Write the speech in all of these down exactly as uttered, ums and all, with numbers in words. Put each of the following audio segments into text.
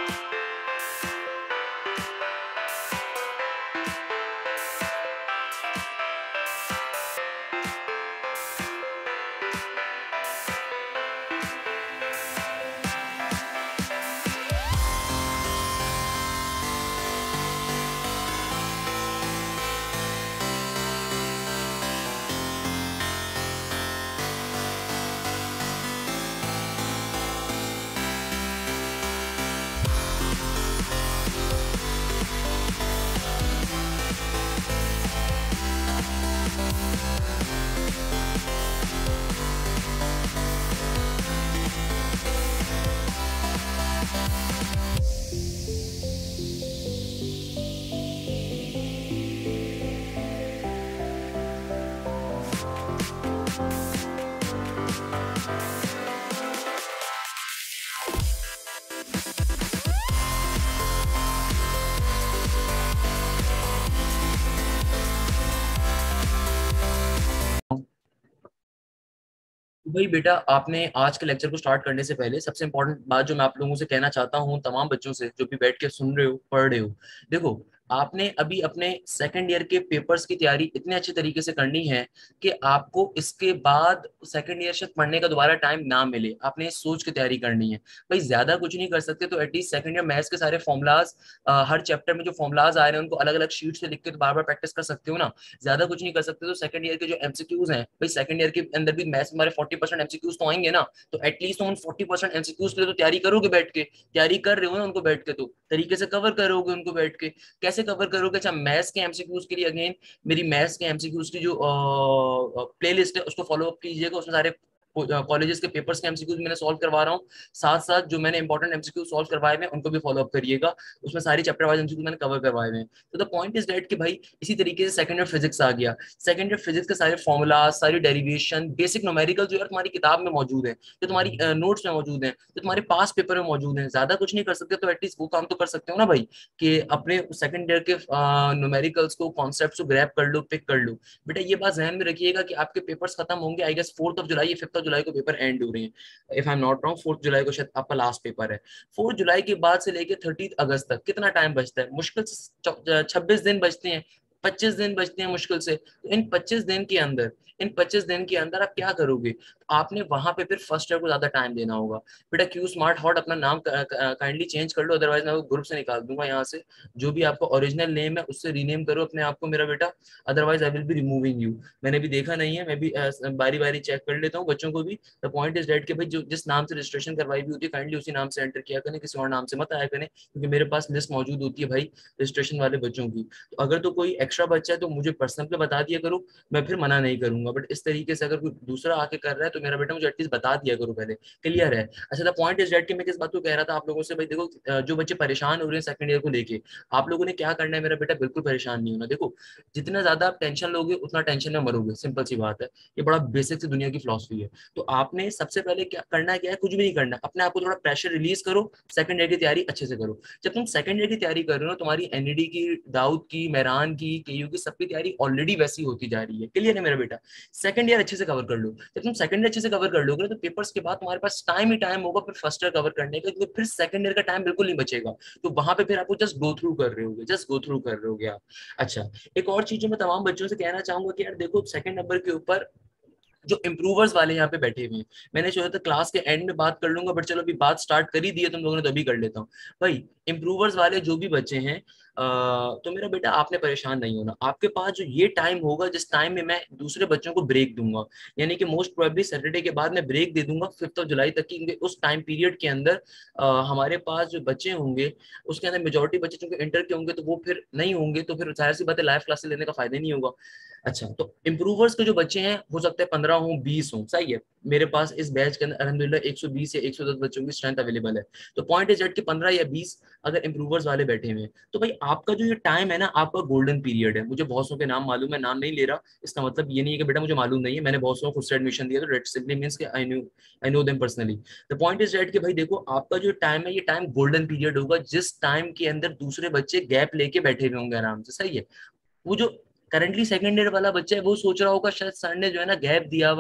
भाई बेटा, आपने आज के लेक्चर को स्टार्ट करने से पहले सबसे इंपॉर्टेंट बात जो मैं आप लोगों से कहना चाहता हूँ, तमाम बच्चों से जो भी बैठ के सुन रहे हो, पढ़ रहे हो, देखो, आपने अभी अपने सेकंड ईयर के पेपर्स की तैयारी इतने अच्छे तरीके से करनी है कि आपको इसके बाद सेकंड ईयर से पढ़ने का दोबारा टाइम ना मिले। आपने सोच के तैयारी करनी है भाई। ज्यादा कुछ नहीं कर सकते तो एटलीस्ट सेकंड ईयर मैथ्स के सारे फॉर्मुलाज, हर चैप्टर में जो फॉर्मुलाज आ रहे हैं उनको अलग अलग शीट से लिख के तो बार बार प्रैक्टिस कर सकते हो ना। ज्यादा कुछ नहीं कर सकते तो सेकंड ईयर के जो एमसीक्यूज हैं भाई, सेकंड ईयर के अंदर भी मैथ्स में हमारे फोर्टी परसेंट एमसीक्यूज तो आएंगे ना। तो एटलीस्ट उन फोर्टी परसेंट एमसीक्यूज के लिए तो तैयारी करोगे बैठ के। तैयारी कर रहे हो ना उनको बैठ के, तो तरीके से कवर करोगे उनको बैठ के। कैसे कवर करोगे? अच्छा, मैथ्स के एमसीक्यूज के लिए अगेन मेरी मैथ्स के एमसीक्यूज की जो प्लेलिस्ट है उसको फॉलो अप कीजिएगा। उसमें सारे कॉलेजेस के पेपर्स के एमसीक्यूज मैंने सॉल्व करवा रहा हूँ, साथ साथ जो मैंने इंपॉर्टेंट एमसीक्यू सॉल्व करवाए हुए उनको भी फॉलो अप करिएगा। उसमें सारी चैप्टर वाइज एमसीक्यू मैंने कवर करवाए हुए हैं। तो द पॉइंट इज दैट कि भाई इसी तरीके से सेकंड ईयर फिजिक्स आ गया। सेकंड ईयर फिजिक्स के सारे फॉर्मुला, सारी डेरिवेशन, बेसिक न्यूमेरिकल जो है तुम्हारी किताब में मौजूद है, जो तुम्हारी नोट्स में मौजूद है, जो तुम्हारे पास पेपर में मौजूद है। ज्यादा कुछ नहीं कर सकते तो एटलीस्ट वो काम तो कर सकते हो ना भाई, कि अपने सेकंड ईयर के न्यूमेरिकल्स को, कॉन्सेप्ट्स को ग्रैब कर लो, पिक कर लो। बेटा ये बात ध्यान में रखिएगा कि आपके पेपर्स खत्म होंगे I guess fourth of July या फिफ्थ ऑफ जुलाई को पेपर एंड हो रहे हैं। If I am not wrong, fourth जुलाई को शायद आपका लास्ट पेपर है। फोर्थ जुलाई के बाद से लेके थर्टी अगस्त तक कितना टाइम बचता है? मुश्किल से छब्बीस दिन बचते हैं, पच्चीस दिन बचते हैं मुश्किल से। तो इन पच्चीस दिन के अंदर इन पच्चीस दिन के अंदर आप क्या करोगे? तो आपने वहां पे फिर फर्स्ट ईयर को ज्यादा टाइम देना होगा। बेटा क्यू स्मार्ट हॉट अपना नाम काइंडली चेंज कर लो, अदरवाइज मैं ग्रुप से निकाल दूंगा यहाँ से। जो भी आपका ओरिजिनल नेम है उससे रीनेम करो अपने आप को मेरा बेटा, otherwise I will be removing you. मैंने भी देखा नहीं है, मैं भी बारी बारी चेक कर लेता हूँ बच्चों को भी। द पॉइंट इज डेट कि भाई जो जिस नाम से रजिस्ट्रेशन करवाई भी होती है काइंडली उसी नाम से एंटर किया करें, किसी और नाम से मत आया करें, क्योंकि मेरे पास लिस्ट मौजूद होती है भाई रजिस्ट्रेशन वाले बच्चों की। तो अगर तो कोई एक्स्ट्रा बच्चा है तो मुझे पर्सनल पे बता दिया करो, मैं फिर मना नहीं करूंगा। बट इस तरीके से अगर कोई दूसरा आके कर रहा है तो मेरा बेटा मुझे एटलीस्ट बता दिया करो पहले, क्लियर है? अच्छा, द पॉइंट इज डेट कि मैं किस बात को कह रहा था आप लोगों से भाई, देखो जो बच्चे परेशान हो रहे हैं सेकंड ईयर को लेके, आप लोगों ने क्या करना है मेरा बेटा, बिल्कुल परेशान नहीं होना। देखो जितना ज्यादा आप टेंशन लोगे उतना टेंशन में मरोगे, सिंपल सी बात है। ये बड़ा बेसिक सी दुनिया की फिलॉसफी है। तो आपने सबसे पहले क्या करना है, क्या है, कुछ भी नहीं करना, अपने आप को थोड़ा प्रेशर रिलीज करो, सेकंड ईयर की तैयारी अच्छे से करो। जब तुम सेकंड ईयर की तैयारी कर रहे हो, तुम्हारी एनईडी की, दाऊद की, मेहरान की, केयू की, सबकी तैयारी ऑलरेडी वैसी होती जा रही है, क्लियर है मेरा बेटा? सेकंड ईयर अच्छे से कवर कर लो। जब तुम सेकंड ईयर अच्छे से कवर कर लोगे तो पेपर्स के बाद तुम्हारे पास टाइम ही टाइम होगा फिर फर्स्ट ईयर कवर करने का, क्योंकि फिर सेकंड ईयर का टाइम बिल्कुल नहीं बचेगा। तो वहां पे फिर आपको जस्ट गो थ्रू कर रहे होगे, जस्ट गो थ्रू कर रहे होगे आप। अच्छा, एक और चीज जो मैं तमाम बच्चों से कहना चाहूंगा कि यार देखो, सेकंड नंबर के ऊपर जो इम्प्रूवर्स वाले यहाँ पे बैठे हुए हैं, मैंने सोचा था क्लास के एंड में बात कर लूंगा, बट चलो अभी बात स्टार्ट कर ही दी है तुम लोगों ने तो अभी कर लेता हूँ। भाई इम्प्रूवर्स वाले जो भी बच्चे हैं, अह, तो मेरा बेटा आपने परेशान नहीं होना। आपके पास जो ये टाइम होगा जिस टाइम में मैं दूसरे बच्चों को ब्रेक दूंगा, यानी कि मोस्ट प्रोबेबली सैटरडे के बाद मैं ब्रेक दे दूंगा फिफ्थ ऑफ जुलाई तक की, क्योंकि उस टाइम पीरियड के अंदर अह, हमारे पास जो बच्चे होंगे उसके अंदर मेजोरिटी बच्चे चूंकि इंटर के होंगे तो वो फिर नहीं होंगे, तो फिर जाहिर सी बात है लाइव क्लासेस लेने का फायदा नहीं होगा। अच्छा, तो इम्प्रूवर्स के जो बच्चे हैं हो सकते हैं पंद्रह हो, बीस हो, सही है। मेरे पास इस बैच के अंदर अल्हम्दुलिल्लाह एक सौ बीस या एक सौ दस बच्चों की स्ट्रेंथ अवेलेबल है। तो पॉइंट इज दैट कि पंद्रह या बीस अगर इम्प्रूवर्स वाले बैठे हुए हैं, तो भाई आपका जो ये टाइम है ना, आपका गोल्डन पीरियड है। मुझे बहुत सौ के नाम मालूम है, नाम नहीं ले रहा, इसका मतलब ये नहीं है कि बेटा मुझे मालूम नहीं है, मैंने बहुत सौ खुद से एडमिशन दिया, तो दैट सिंपली मींस कि I know I know them personally. The point is that कि भाई देखो, आपका जो टाइम है ये टाइम गोल्डन पीरियड होगा, जिस टाइम के अंदर दूसरे बच्चे गैप लेके बैठे हुए होंगे आराम से, सही है। वो जो करंटली सेकंड ईयर वाला बच्चा है वो सोच रहा होगा शायद सर ने जो है ना गैप दिया हुआ है,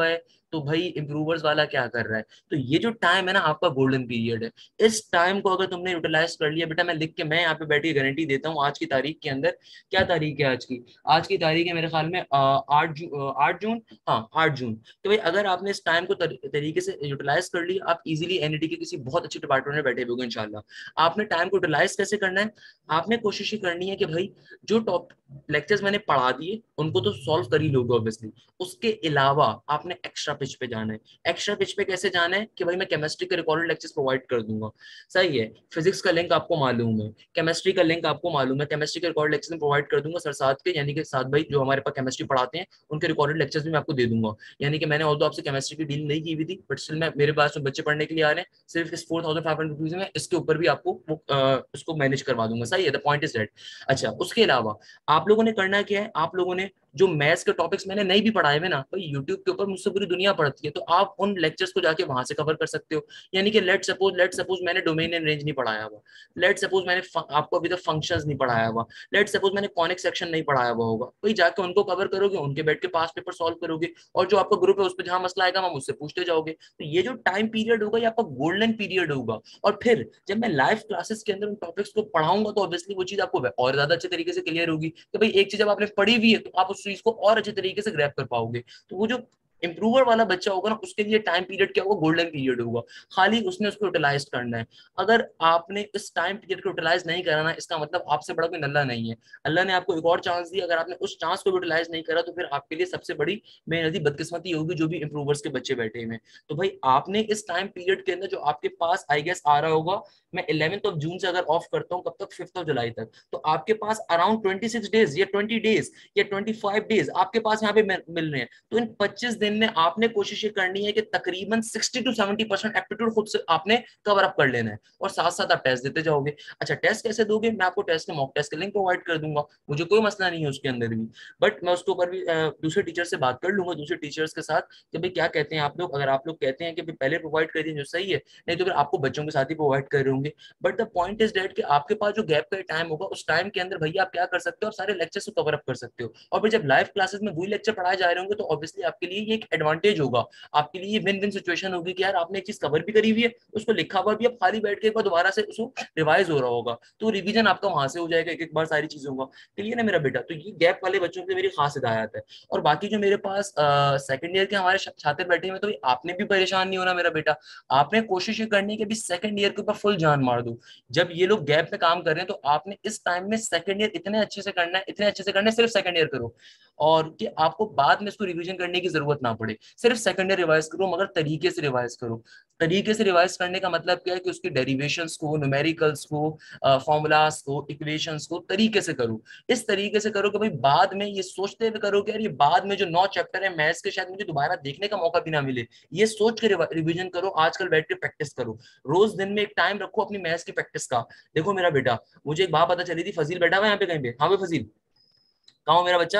तो भाई इम्प्रूवर्स वाला क्या कर रहा है? तो ये जो टाइम है ना आपका गोल्डन पीरियड है, इस टाइम को अगर तुमने यूटिलाइज कर लिया बेटा, मैं लिख के मैं यहाँ पे बैठ के गारंटी देता हूँ आज की तारीख के अंदर, क्या तारीख है आज की? आज की तारीख है मेरे ख्याल में आठ जून, आठ जून, हाँ आठ जून। तो भाई अगर आपने इस टाइम को तर, तरीके से यूटिलाइज कर लिया, आप इजीली एनईटी के किसी बहुत अच्छे डिपार्टमेंट में बैठे होंगे इंशाल्लाह। आपने टाइम को यूटिलाइज कैसे करना है? आपने कोशिश ही करनी है कि भाई जो टॉप लेक्चर्स मैंने पढ़ा दिए उनको तो सॉल्व कर ही लोगे ऑब्वियसली, उसके अलावा आपने एक्स्ट्रा पिच पे जाना है। एक्स्ट्रा पिच पे कैसे जाना है? कि भाई मैं केमिस्ट्री के रिकॉर्डेड लेक्चर्स प्रोवाइड कर दूंगा, सही है। फिजिक्स का लिंक आपको मालूम है, केमिस्ट्री का लिंक आपको मालूम है, केमिस्ट्री के रिकॉर्डेड लेक्चर्स प्रोवाइड कर दूंगा सर साथ के, यानी कि साथ भाई जो हमारे पास केमिस्ट्री पढ़ाते हैं उनके रिकॉर्डेड लेक्चर्स भी मैं आपको दे दूंगा। यानी कि मैंने और तो आपसे केमिस्ट्री की डील नहीं की हुई थी, बट स्टिल मैं मेरे पास जो बच्चे पढ़ने के लिए आ रहे हैं सिर्फ इस four thousand five hundred rupees में इसके ऊपर भी आपको वो, आ, उसको मैनेज करवा दूंगा, सही है। The point is that. अच्छा, उसके अलावा आप लोगों ने करना क्या है? आप लोगों ने जो मैथ्स के टॉपिक्स मैंने नहीं भी पढ़ाए हुए ना भाई, यूट्यूब के ऊपर मुझसे पूरी दुनिया पढ़ती है, तो आप उन लेक्चर्स को जाके वहां से कवर कर सकते हो। यानी कि लेट सपोज लेट सपोज मैंने डोमेन एंड रेंज नहीं पढ़ाया हुआ, लेट सपोज मैंने आपको अभी तक फंक्शंस नहीं पढ़ाया हुआ, लेट सपोज मैंने कॉनिक सेक्शन नहीं पढ़ाया हुआ होगा, भाई जाके उनको कवर करोगे, उनके बैठ के पास पेपर सॉल्व करोगे, और जो आपका ग्रुप है उस पर जहां मसला आएगा वहां मुझसे पूछते जाओगे। तो ये जो टाइम पीरियड होगा ये आपका गोल्डन पीरियड होगा। और फिर जब मैं लाइव क्लासेस के अंदर उन टॉपिक्स को पढ़ाऊंगा तो ऑब्वियसली वो चीज आपको और ज्यादा अच्छे तरीके से क्लियर होगी कि भाई एक चीज जब आपने पढ़ी हुई है तो आप उस चीज को और अच्छे तरीके से ग्रैब कर पाओगे। तो वो जो इंप्रूवर वाला बच्चा होगा ना उसके लिए टाइम पीरियड क्या होगा? गोल्डन पीरियड होगा। खाली उसने उसको यूटिलाइज करना है। अगर आपने इस टाइम पीरियड को यूटिलाइज नहीं कराना, इसका मतलब आपसे बड़ा कोई नल्ला नहीं है। अल्लाह ने आपको एक और चांस दिया, अगर आपने उस चांस को यूटिलाइज नहीं करा तो फिर आपके लिए सबसे बड़ी मेहनती बदकिस्मती होगी जो भी इंप्रूवर्स के बच्चे बैठे हुए। तो भाई आपने इस टाइम पीरियड के अंदर जो आपके पास आई गेस आ रहा होगा, मैं इलेवेंथ ऑफ जून से अगर ऑफ करता हूँ कब तक? फिफ्थ ऑफ जुलाई तक, तो आपके पास अराउंड ट्वेंटी सिक्स डेज या ट्वेंटी डेज या ट्वेंटी फाइव डेज आपके पास यहाँ पे मिल रहे हैं। तो इन पच्चीस दिन में आपने कोशिश ये करनी है कि तकरीबन sixty to seventy percent aptitude खुद से आपने कवर अप कर लेना है, और साथ साथ आप टेस्ट देते जाओगे। अच्छा, टेस्ट कैसे दोगे? मैं आपको टेस्ट के मॉक टेस्ट के लिंक प्रोवाइड कर दूंगा, मुझे कोई मसला नहीं है उसके अंदर भी, बट मैं उसके ऊपर भी दूसरे टीचर से बात कर लूंगा, दूसरे टीचर्स के साथ कि भाई क्या कहते हैं आप लोग। अगर आप लोग कहते हैं कि पहले प्रोवाइड कर दीजिए जो सही है, नहीं तो फिर आपको बच्चों के साथ ही प्रोवाइड कर रहे होंगे। But the point is that कि आपके पास जो गैप का टाइम होगा उस टाइम के अंदर भैया आप क्या कर सकते हो? आप सारे लेक्चर्स को कवर अप कर सकते हो, और फिर जब लाइव क्लासेस में वही लेक्चर पढ़ाए जा रहे होंगे तो ऑब्वियसली आपके लिए ये एक एडवांटेज होगा, आपके लिए विन विन सिचुएशन होगी कि यार आपने एक चीज कवर भी करी हुई है, उसको लिखा हुआ भी, अब खाली बैठ के एक बार दोबारा से उसको रिवाइज हो रहा होगा, तो रिवीजन आपका वहां से हो जाएगा एक एक बार सारी चीजों का। क्लियर है मेरा बेटा? तो ये गैप वाले बच्चों के लिए मेरी खास हिदायत है। और बाकी जो मेरे पास सेकंड ईयर के हमारे छात्र बैठे हुए, तो आपने भी परेशान नहीं होना मेरा बेटा। आपने कोशिश ये करनी है कि अभी सेकंड ईयर के ऊपर फुल जान मार दो। जब ये लोग गैप में काम कर रहे हैं तो आपने इस टाइम में सेकंड ईयर इतने अच्छे से करना है, इतने अच्छे से करना है, सिर्फ सेकंड ईयर करो, और कि आपको बाद में इसको रिवीजन करने की जरूरत ना पड़े। सिर्फ सेकंड ईयर रिवाइज करो, मगर तरीके से रिवाइज करो। तरीके से रिवाइज करने का मतलब क्या है? कि उसकी डेरिवेशंस को, न्यूमेरिकल्स को, फॉर्मूलास को, इक्वेशंस को तरीके से करो। इस तरीके से करो कि भाई बाद में ये सोचते हुए करो कि यार ये बाद में जो नौ चैप्टर है मैथ्स के शायद मुझे दोबारा देखने का मौका भी ना मिले, ये सोच के रिवीजन करो। आजकल बैठ के प्रैक्टिस करो, रोज दिन में एक टाइम रखो अपनी मैथ्स की प्रैक्टिस का। देखो मेरा बेटा, मुझे एक बात पता चली थी, फजील बैठा हुआ है यहाँ पे कहीं पे, हाँ भाई फजील, कहाँ हो मेरा बच्चा?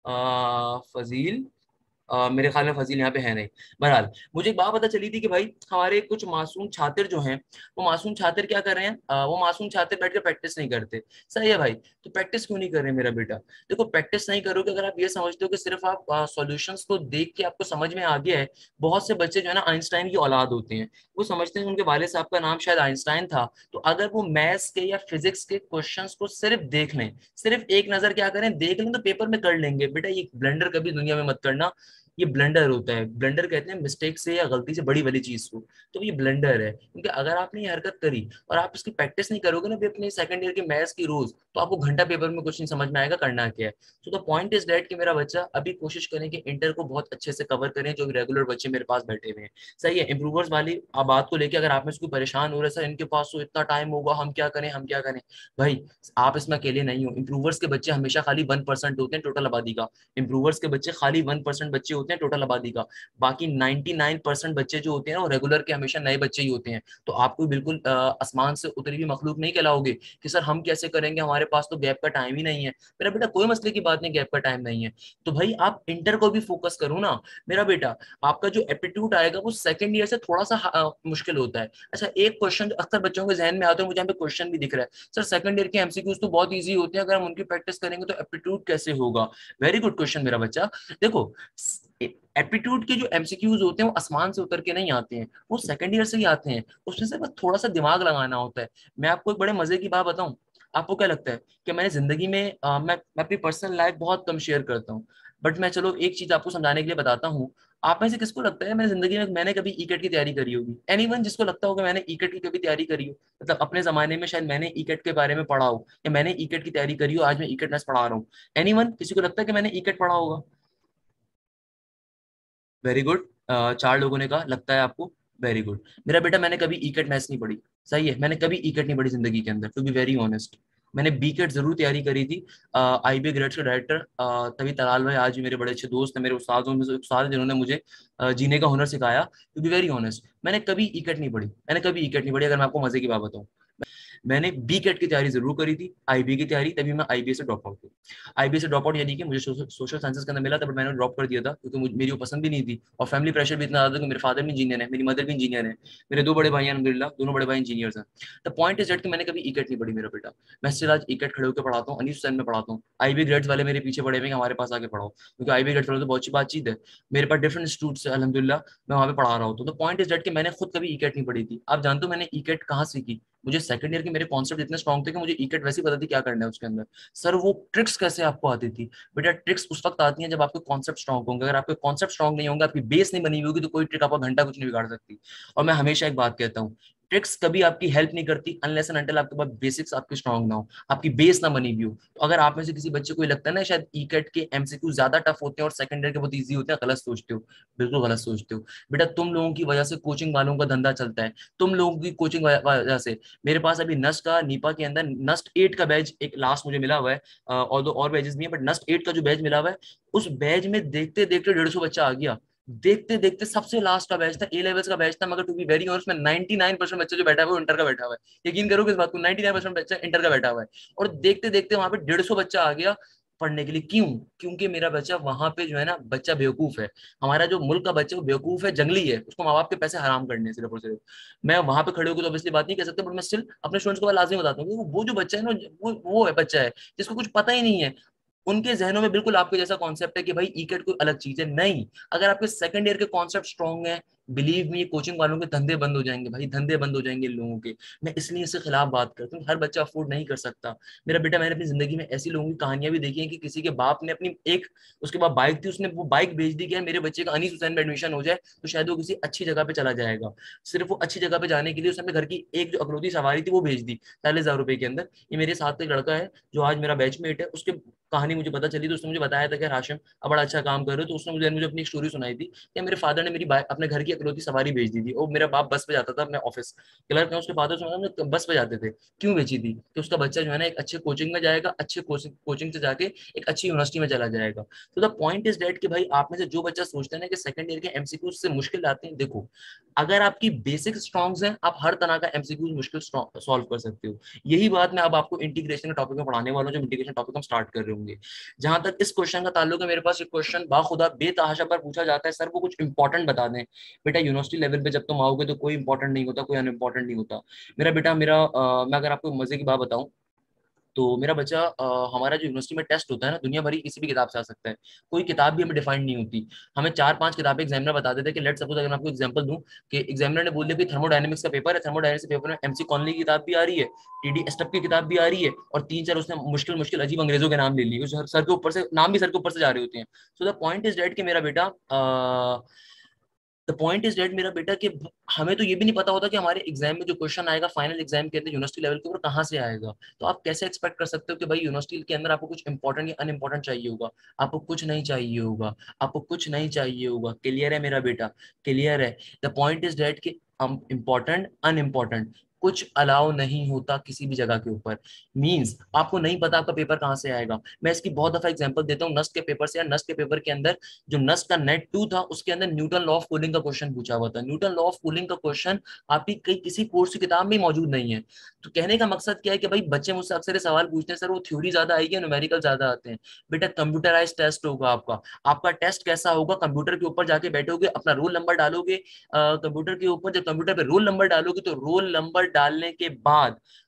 आ, फजील, Uh, मेरे ख्याल में फजील यहाँ पे है नहीं। बहरहाल मुझे एक बात पता चली थी कि भाई हमारे कुछ मासूम छात्र जो हैं, वो मासूम छात्र क्या कर रहे हैं? uh, वो मासूम छात्र बैठ के प्रैक्टिस नहीं करते। सही है भाई, तो प्रैक्टिस क्यों नहीं कर रहे मेरा बेटा? देखो प्रैक्टिस नहीं करोगे अगर आप ये समझते हो कि सिर्फ आप सॉल्यूशंस को देख के आपको समझ में आ गया है। बहुत से बच्चे जो है ना आइंस्टाइन की औलाद होते हैं, वो समझते हैं उनके वाले साहब का नाम शायद आइंस्टाइन था, तो अगर वो मैथ्स के या फिजिक्स के क्वेश्चंस को सिर्फ देख लें, सिर्फ एक नजर क्या करें, देख लें, तो पेपर में कर लेंगे। बेटा ये ब्लंडर कभी दुनिया में मत करना, ये ब्लंडर होता है। ब्लंडर कहते हैं मिस्टेक से या गलती से बड़ी वाली चीज को, तो ये ब्लंडर है। क्योंकि अगर आपने ये हरकत करी और आप इसकी प्रैक्टिस नहीं करोगे ना भी अपने सेकंड ईयर के मैथ्स की रोज, तो आपको घंटा पेपर में कुछ नहीं समझ में आएगा करना क्या है। तो द पॉइंट इज दैट कि मेरा बच्चा अभी कोशिश करें कि इंटर को बहुत अच्छे से कवर करें, जो रेगुलर बच्चे मेरे पास बैठे हुए हैं। सही है, इंप्रूवर्स वाली बात को लेकर अगर आप में इसको परेशान हो रहे सर इनके पास तो इतना टाइम होगा, हम क्या करें हम क्या करें, भाई आप इसमें अकेले नहीं हो। इंप्रूवर्स के बच्चे हमेशा खाली वन परसेंट होते हैं टोटल आबादी का। इंप्रूवर्स के बच्चे खाली वन परसेंट बच्चे होते हैं टोटल आबादी का। बाकी निन्यानवे परसेंट बच्चे जो होते हैं ना वो रेगुलर के हमेशा नए बच्चे ही होते हैं। तो आप कोई बिल्कुल आसमान से उतरी हुई मखलूक नहीं कहलाओगे कि सर हम कैसे करेंगे, हमारे पास तो गैप का टाइम ही नहीं है। मेरा बेटा कोई मसले की बात नहीं, गैप का टाइम नहीं है तो भाई आप इंटर को भी फोकस करो ना मेरा बेटा। आपका जो एप्टीट्यूड आएगा वो सेकंड ईयर से थोड़ा सा आ, मुश्किल होता है। अच्छा, एक क्वेश्चन अक्सर बच्चों के जहन में आता है, मुझे यहाँ पे क्वेश्चन भी दिख रहा है, सर सेकंड ईयर के एमसीक्यूज तो बहुत ईजी होते हैं, अगर हम उनकी प्रैक्टिस करेंगे तो एप्टीट्यूड कैसे होगा? वेरी गुड क्वेश्चन मेरा बच्चा। देखो एप्टीट्यूड के जो एमसीक्यूज होते हैं वो आसमान से उतर के नहीं आते हैं, वो सेकंड ईयर से ही आते हैं, उसमें से बस थोड़ा सा दिमाग लगाना होता है। मैं आपको एक बड़े मजे की बात बताऊं, आपको क्या लगता है कि मैंने जिंदगी में अ, मैं मैं अपनी पर्सनल लाइफ बहुत कम शेयर करता हूँ, बट मैं चलो एक चीज आपको समझाने के लिए बताता हूँ। आप में से किसको लगता है मैंने जिंदगी में मैंने कभी ईकेट की तैयारी करी होगी? एनीवन जिसको लगता होगा मैंने ईकेट की कभी तैयारी करी हो, मतलब अपने जमाने में शायद मैंने ईकेट के बारे में पढ़ा हो या मैंने ईकेट की तैयारी करी हो, आज मैं ईकेट मैथ्स पढ़ा रहा हूँ। एनीवन किसी को लगता है कि मैंने ईकेट पढ़ा होगा? Very good. चार लोगों ने कहा लगता है आपको। Very good. मेरा बेटा मैंने कभी ईकेट मैथ्स नहीं पढ़ी। सही है, मैंने कभी ईकेट नहीं पढ़ी जिंदगी के अंदर, टू बी वेरी ऑनेस्ट। मैंने बीकेट जरूर तैयारी करी थी। आई बी ग्रेड्स के डायरेक्टर तभी तलाल भाई आज भी मेरे बड़े अच्छे दोस्त हैं, मेरे उस्तादों में से एक उस्ताद हैं जिन्होंने मुझे अ, जीने का हुनर सिखाया। टू बी वेरी ऑनेस्ट, मैंने कभी ईकेट नहीं पढ़ी, मैंने कभी ईकेट नहीं पढ़ी, अगर मैं आपको मजे की बात बताऊं। मैंने बी कैट की तैयारी जरूर करी थी, आईबी की तैयारी, तभी मैं आईबी से ड्रॉप आउट हुआ। आईबी से ड्रॉप आउट यानी कि मुझे सोशल साइंसेस के अंदर मिला था, बट मैंने ड्रॉप कर दिया था क्योंकि मुझे मेरी वो पसंद भी नहीं थी, और फैमिली प्रेशर भी इतना ज्यादा था कि मेरे फादर भी इंजीनियर है, मेरी मदर भी इंजीनियर है, मेरे दो बड़े भाई हैं अल्हम्दुलिल्लाह, दोनों बड़े भाई इंजीनियर्स हैं। द पॉइंट इज दैट कि मैंने कभी ईकेट नहीं पढ़ी मेरा बेटा। मैं स्टिल आज ईकेट खड़े होकर पढ़ाता हूँ, अनीस हुसैन में पढ़ाता हूँ, आईबी ग्रेड्स वाले मेरे पीछे पड़े हुए हैं, हमारे पास आके पढ़ाओ, क्योंकि आईबी ग्रेड्स वाले तो बहुत अच्छी बातचीत है, मेरे पास डिफरेंट इंस्टीट्यूट है अल्हम्दुलिल्लाह, मैं वहाँ पे पढ़ा रहा हूँ। तो द पॉइंट इज दैट कि मैंने खुद कभी ईकेट नहीं पढ़ी थी। आप जानते हो मैंने ईकेट कहाँ सीखी? मुझे सेकंड ईयर के मेरे कॉन्सेप्ट इतने स्ट्रॉन्ग थे कि मुझे ईकेट वैसे ही पता थी क्या करना है उसके अंदर। सर वो ट्रिक्स कैसे आपको आती थी? बेटा ट्रिक्स उस वक्त आती हैं जब आपके कॉन्सेप्ट स्ट्रॉन्ग होंगे, अगर आपके कॉन्सेप्ट स्ट्रॉन्ग नहीं होंगे, आपकी बेस नहीं बनी हुई होगी, तो कोई ट्रिक आपका घंटा कुछ नहीं बिगाड़ सकती। और मैं हमेशा एक बात कहता हूँ, ट्रिक्स कभी आपकी हेल्प नहीं करती अनलेस एंड अनटिल आपके पास बेसिक्स आपके स्ट्रॉन्ग ना हो, आपकी बेस ना बनी हुई हो। तो अगर आप में से किसी बच्चे को लगता है ना शायद ईकेट के एमसीक्यू ज्यादा टफ होते हैं और सेकंड ईयर के बहुत ईजी होते हैं, गलत सोचते हो, बिल्कुल गलत सोचते हो। बेटा तुम लोगों की वजह से कोचिंग वालों का धंधा चलता है, तुम लोगों की कोचिंग वजह से। मेरे पास अभी नस्ट का नीपा के अंदर नस्ट एट का बैच एक लास्ट मुझे मिला हुआ है, अ, और दो और बैचेस भी हैं, बट नस्ट एट का जो बैच मिला हुआ है, उस बैच में देखते देखते डेढ़ सौ बच्चा आ गया। देखते देखते सबसे लास्ट का बैच था, ए लेवल्स का बैच था, मगर टू बी वेरी ऑनेस्ट में नाइंटी नाइन परसेंट बच्चे जो बैठा हुआ है वो इंटर का बैठा हुआ है। यकीन करो इस बात को, नाइंटी नाइन परसेंट बच्चा इंटर का बैठा हुआ है। और देखते देखते वहां पे डेढ़ सौ बच्चा आ गया पढ़ने के लिए। क्यों? क्योंकि मेरा बच्चा वहां पे जो है ना, बच्चा बेवकूफ है। हमारा जो मुल्क का बच्चा वो बेवकूफ है, जंगली है, उसको माँ बाप के पैसे हराम करने हैं सिर्फ और सिर्फ। मैं वहां पे खड़े होकर तो ऑब्वियसली बात नहीं कर सकते, बट मैं स्टिल अपने स्टूडेंट्स को लाजमी बताता हूँ कि वो वो जो बच्चा है ना, वो वो है बच्चा है जिसको कुछ पता ही नहीं है। उनके जहनों में बिल्कुल आपके जैसा कॉन्सेप्ट है कि भाई ईकेट कोई अलग चीज है, नहीं। अगर आपके सेकंड ईयर के कॉन्सेप्ट स्ट्रॉन्ग है, बिलीव मी, कोचिंग वालों के धंधे बंद हो जाएंगे भाई, धंधे बंद हो जाएंगे इन लोगों के। मैं इसलिए इसके खिलाफ बात करता हूँ, हर बच्चा अफोर्ड नहीं कर सकता। मेरा बेटा, मैंने अपनी जिंदगी में ऐसी लोगों की कहानियां भी देखी हैं कि किसी के बाप ने अपनी एक, उसके बाद बाइक थी, उसने वो बाइक बेच दी कि यार मेरे बच्चे का अनीस हुसैन में एडमिशन हो जाए तो शायद वो किसी अच्छी जगह पे चला जाएगा। सिर्फ वो अच्छी जगह पे जाने के लिए उसने अपने घर की एक जो अकलौती सवारी थी वो बेच दी चालीस हजार रुपए के अंदर। ये मेरे साथ का एक लड़का है जो आज मेरा बैचमेट है, उसके कहानी मुझे पता चली तो उसने मुझे बताया था कि हाशिम अब बड़ा अच्छा काम कर रहे हो, तो उसने मुझे मुझे अपनी स्टोरी सुनाई थी कि मेरे फादर ने मेरी अपने घर की अकलौती सवारी बेच दी थी। और मेरा बाप बस पे जाता था, मैं ऑफिस क्लर्क है, उसके फादर से बस पे जाते थे। क्यों बेची थी? कि उसका बच्चा जो है ना एक अच्छे कोचिंग में जाएगा, अच्छे कोचिंग कोचिंग से जाके एक अच्छी यूनिवर्सिटी में चला जाएगा। तो द पॉइंट इज डेट कि भाई आप में से जो बच्चा सोचते हैं ना कि सेकंड ईयर के एमसीक्यू से मुश्किल आते हैं, देखो अगर आपकी बेसिक स्ट्रॉन्ग्स हैं, आप हर तरह का एमसीक्यू मुश्किल सॉल्व कर सकते हो। यही बात मैं अब आपको इंटीग्रेशन के टॉपिक में पढ़ाने वाला हूँ, जो इंटीग्रेशन टॉपिक हम स्टार्ट कर रहे होंगे। जहां तक इस क्वेश्चन का ताल्लुक है, मेरे पास एक क्वेश्चन बाखुदा बेतहाशा पर पूछा जाता है, सर वो कुछ इंपॉर्टेंट बता दें। बेटा यूनिवर्सिटी लेवल पे जब तुम आओगे तो कोई इंपॉर्टेंट नहीं होता, कोई अनइंपॉर्टेंट नहीं होता। मेरा बेटा, मेरा अ, मैं अगर आपको मजे की बात बताऊं, तो मेरा बच्चा अ, हमारा जो यूनिवर्सिटी में टेस्ट होता है ना, दुनिया भरी किसी भी किताब से आ सकता है, कोई किताब भी हमें डिफाइंड नहीं होती। हमें चार पांच किताबें एग्जामिनर बता देते हैं कि लेट सपोज, अगर मैं आपको एग्जांपल दूं कि एग्जामिनर ने बोल दिया कि थर्मोडायनेमिक्स का पेपर है, थर्मोडायनेमिक्स के पेपर में एमसी कॉनली की किताब भी आ रही है, टीडी एस्टप की किताब भी आ रही है, और तीन चार उसने मुश्किल मुश्किल अजीब अंग्रेजों के नाम ले लिए, उस सर के ऊपर से नाम भी सर के ऊपर से जा रहे होते हैं। So the point is that कि मेरा बेटा द पॉइंट इज डेट मेरा बेटा कि हमें तो ये भी नहीं पता होता कि हमारे एग्जाम में जो क्वेश्चन आएगा फाइनल एग्जाम के अंदर यूनिवर्सिटी लेवल के ऊपर कहाँ से आएगा। तो आप कैसे एक्सपेक्ट कर सकते हो कि भाई यूनिवर्सिटी के अंदर आपको कुछ इंपॉर्टेंट या अनइंपॉर्टेंट चाहिए होगा? आपको कुछ नहीं चाहिए होगा, आपको कुछ नहीं चाहिए होगा। क्लियर है मेरा बेटा? क्लियर है? द पॉइंट इज डेट कि हम इंपॉर्टेंट अनइंपॉर्टेंट कुछ अलाउ नहीं होता किसी भी जगह के ऊपर। मींस आपको नहीं पता आपका पेपर कहाँ से आएगा। मैं इसकी बहुत दफा एग्जांपल देता हूँ नस्ट के पेपर से। या नस्ट के पेपर के अंदर जो नस्ट का नेट टू था, उसके अंदर न्यूटन लॉ ऑफ कूलिंग का क्वेश्चन पूछा हुआ था। न्यूटन लॉ ऑफ कूलिंग का क्वेश्चन आपकी कई किसी कोर्स की किताब में मौजूद नहीं है। तो कहने का मकसद क्या है कि भाई बच्चे मुझसे अक्सर ये सवाल पूछते हैं, सर वो थ्योरी ज्यादा आएगी या न्यूमेरिकल ज्यादा आते हैं? बेटा कंप्यूटराइज टेस्ट होगा आपका। आपका टेस्ट कैसा होगा? कंप्यूटर के ऊपर जाके बैठोगे, अपना रोल नंबर डालोगे कंप्यूटर के ऊपर। जब कंप्यूटर पे रोल नंबर डालोगे तो रोल नंबर डालने के बाद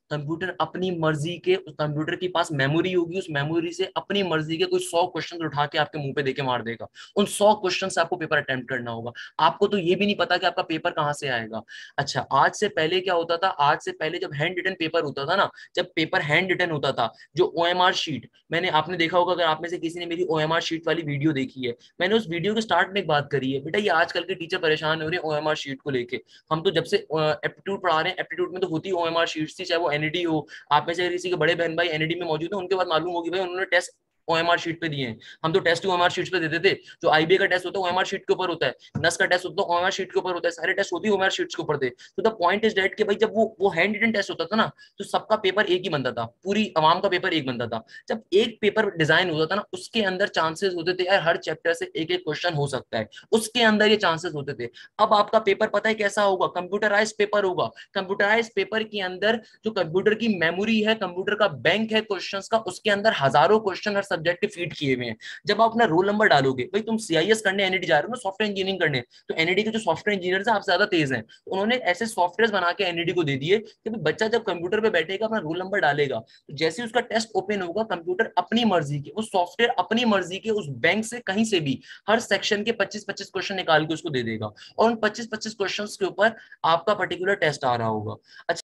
कंप्यूटर अपनी मर्जी के, कंप्यूटर के पास मेमोरी होगी, उस मेमोरी से अपनी मर्जी के कोई सौ क्वेश्चन उठा के आपके मुंह पे देके मार देगा। उन सौ क्वेश्चन से आपको पेपर अटेम्प्ट करना होगा। आपको तो ये भी नहीं पता कि आपका पेपर कहाँ से आएगा। अच्छा, आज से पहले क्या होता था, आज से पहले जब हैंड रिटन पेपर होता था ना, जब पेपर हैंड रिटन होता था, जो ओएमआर शीट, मैंने, आपने देखा होगा, अगर आप में से किसी ने मेरी ओएमआर शीट वाली वीडियो देखी है, मैंने उस वीडियो के स्टार्ट में एक बात करी है, बेटा ये आजकल के टीचर परेशान हो रहे हैं ओएमआर शीट को लेके। हम तो जब से एप्टीट्यूड पढ़ा रहे हैं, एप्टीट्यूड में तो होती ओएमआर शीट थी, चाहे वो एनईडी हो। आप में से किसी के बड़े बहन भाई एनईडी में मौजूद है, उनके बाद मालूम होगी भाई उन्होंने टेस्ट ओएमआर शीट पे दिए हैं। हम तो टेस्ट ओएमआर शीट पे देते थे। जो आईबीए का टेस्ट होता है ओएमआर शीट के ऊपर होता है, नस का टेस्ट होता है ओएमआर शीट के ऊपर होता है, सारे टेस्ट होती है ओएमआर शीट्स के ऊपर थे। तो द पॉइंट इज दैट कि भाई जब वो वो हैंड रिटन टेस्ट होता था ना, तो सबका पेपर एक ही बनता था, पूरी आवाम का पेपर एक बनता था। जब एक पेपर डिजाइन होता था ना, उसके अंदर चांसेस होते थे यार हर चैप्टर से एक एक क्वेश्चन हो सकता है, उसके अंदर ये चांसेस होते थे। अब आपका पेपर पता है कैसा होगा, कंप्यूटराइज पेपर होगा। कंप्यूटराइज पेपर के अंदर जो कंप्यूटर की मेमोरी है, कंप्यूटर का बैंक है क्वेश्चंस का, उसके अंदर हजारों क्वेश्चन हर सब्जेक्ट के फीड किए हुए हैं। जब आप अपना रोल नंबर डालोगे, भाई तुम सीआईएस करने एनईडी जा रहे हो ना, सॉफ्टवेयर इंजीनियरिंग करने, तो एनईडी के जो सॉफ्टवेयर इंजीनियर है आपसे ज्यादा तेज हैं, तो उन्होंने ऐसे सॉफ्टवेयर बना के एनईडी को दे दिए कि बच्चा जब कंप्यूटर पे बैठेगा, अपना रोल नंबर डालेगा, तो जैसे ही उसका टेस्ट ओपन होगा, कंप्यूटर अपनी मर्जी के, वो सॉफ्टवेयर अपनी मर्जी के उस बैंक से कहीं से भी हर सेक्शन के पच्चीस पच्चीस क्वेश्चन निकाल के उसको दे देगा, और उन पच्चीस पच्चीस क्वेश्चन के ऊपर आपका पर्टिकुलर टेस्ट आ रहा होगा। अच्छा,